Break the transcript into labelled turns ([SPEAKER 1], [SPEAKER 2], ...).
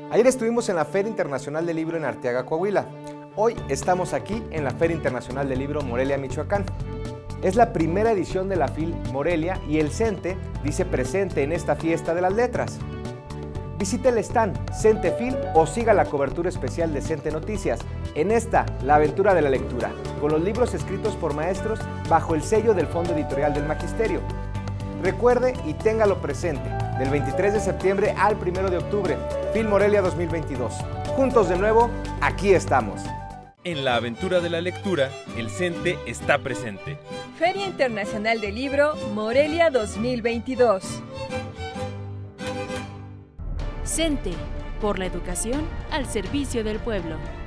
[SPEAKER 1] Ayer estuvimos en la Feria Internacional del Libro en Arteaga, Coahuila. Hoy estamos aquí en la Feria Internacional del Libro Morelia, Michoacán. Es la primera edición de la FIL Morelia y el CENTE dice presente en esta fiesta de las letras. Visite el stand CENTE FIL o siga la cobertura especial de CENTE Noticias en esta, la aventura de la lectura, con los libros escritos por maestros bajo el sello del Fondo Editorial del Magisterio. Recuerde y téngalo presente, del 23 de septiembre al 1 de octubre, FIL Morelia 2022. Juntos de nuevo, aquí estamos.
[SPEAKER 2] En la aventura de la lectura, el CENTE está presente.
[SPEAKER 3] Feria Internacional del Libro Morelia 2022.
[SPEAKER 4] CENTE, por la educación al servicio del pueblo.